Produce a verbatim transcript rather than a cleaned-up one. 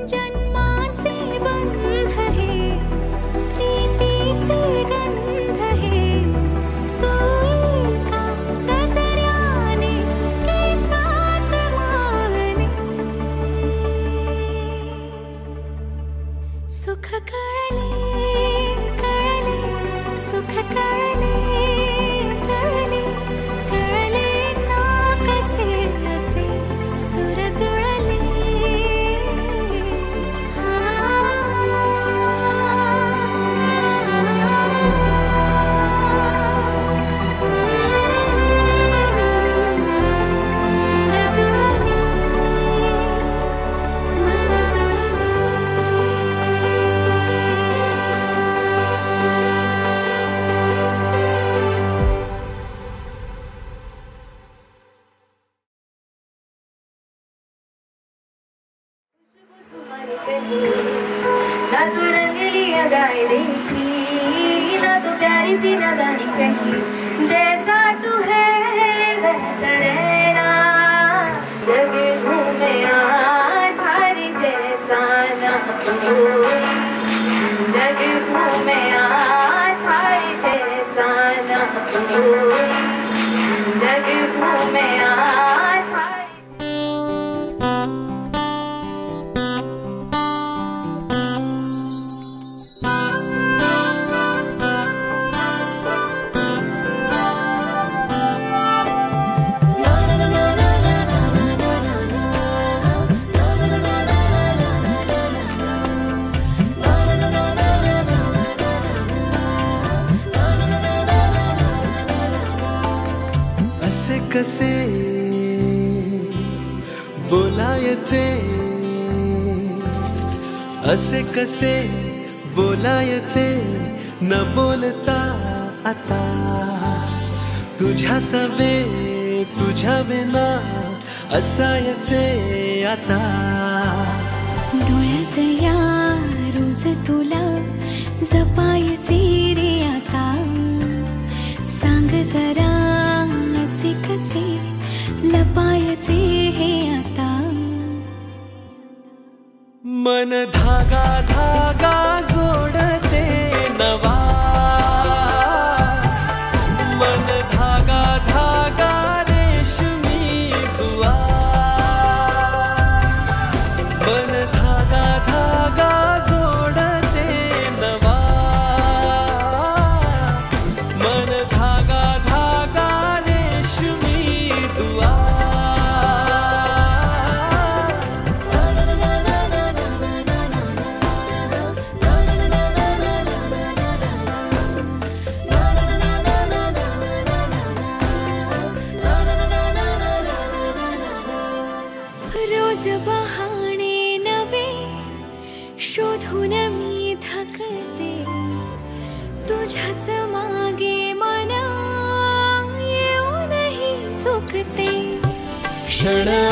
जन्माचे बंध हे प्रीतीचे गंध हे तू एका नजऱ्याने केसात मावने सुख कळले कळले सुख कळले कळले कळले ना कसे असे सुर जुळले ना तू रंगली अदाएं देखी ना तू प्यारी सी नादानी कही जैसा तू है वैसा रहना जग घूमे भारी जैसा ना कोई जग घूमे भारी जैसा ना कोई जग घूमे कसे बोलायचे असे कसे बोलायचे न बोलता आता तुझ्या सवे तुझ्या विना असायचे आता डोळ्यात या रोज तुला जपायचे रे आता सांग जरा असे कसे लपायचे हे आता मन धागा धागा जोडते नवा मन धागा धागा रेशमी दुआ मन धागा धागा जोडते नवा मन धागा धागा रेशमी दुआ रोज बहाणे नवे शोधून मी थकते तुझ्याच मागे मन येऊनही चुकते क्षण